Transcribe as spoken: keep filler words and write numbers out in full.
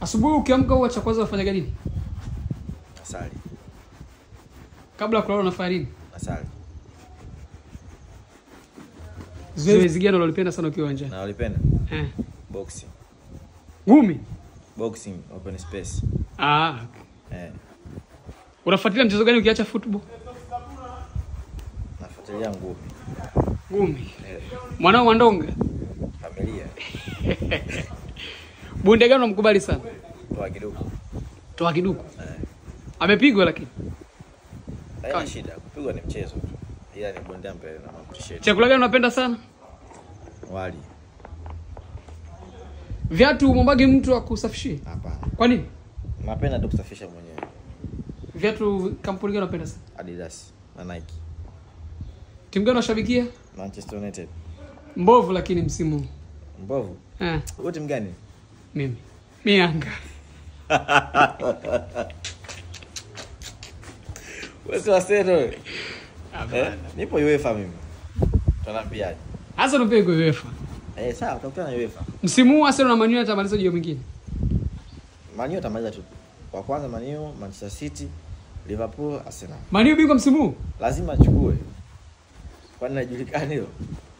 Asubuhi ukiamka huwa cha kwanza unafanya nini? Asali. Kabla kulala unafanya nini? Asali. Zoezi gani unalipenda sana ukiwa uwanjani? Na unalipenda? Eh. Boxing. Ngumi? Boxing, open space. Ah, okay. Eh. Unafuatilia mchezo gani ukiacha football? Nafuatilia ngumi. Ngumi. Eh. Mwanao Wandonga? Familia. Bonde gani unamkubali sana? Toa kiduku. Toa kiduku. Eh. Amepigwa lakini. Haina shida, kupigwa ni mchezo tu. Ila ni bonde mbele na makutishe. Chakula gani unapenda sana? Wali. Viatu umwambagi mtu akusafishie? Hapana. Kwa nini? Napenda tu kusafisha mwenyewe. Viatu kampuni gani unapenda sana? Adidas na Nike. Timu gani unashabikia? Manchester United. Mbovu lakini msimu. Mbovu? Eh. Wewe timu gani? Mimi. Mimi Yanga. Wewe wasero. Hapana. Eh? Nipo UEFA mimi. Tunaambiaje? Hasa unapenda kwa UEFA. Eh, sawa, tutakutana na UEFA. Msimu huu Arsenal na Man U atamaliza jio mwingine. Man U atamaliza tu. Kwa kwanza Man U, Manchester City, Liverpool, Arsenal. Man U bingwa msimu huu? Lazima achukue. Kwani inajulikana hiyo?